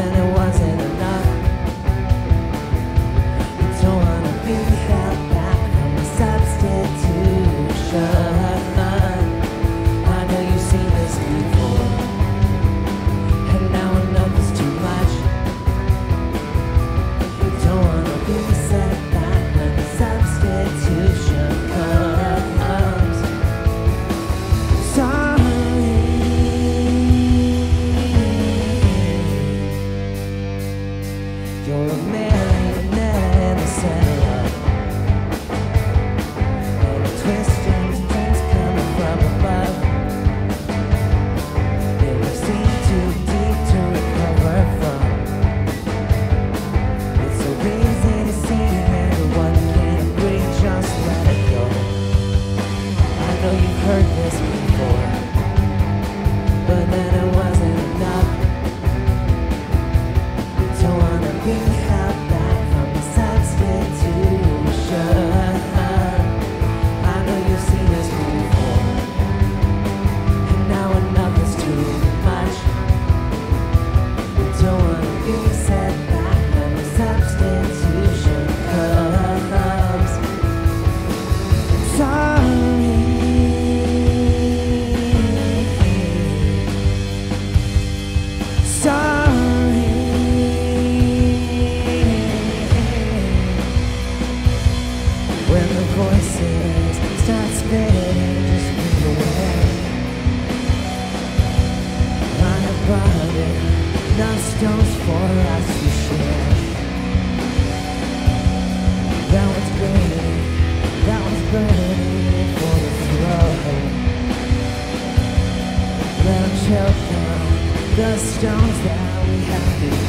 then it wasn't enough. You don't wanna be held back from the substitution. I know you've seen this before, and now enough is too much. You don't wanna be set back when the substitution comes. Sorry, you're a marionette in the center, and the twisting strings coming from above. It would seem too deep to recover from. It's so easy to see everyone can't breathe, just let it go. I know you've heard this before, but then it wasn't enough. You don't wanna be held back from the substitution. I know you've seen this before, and now enough is too much. You don't wanna be set back when the substitution comes. Sorry, sorry. When the voices start spitting, just be aware. I have brought in enough stones for us to share. That one's burning, that one's burning for the throat. Let 'em choke down the stones that we have to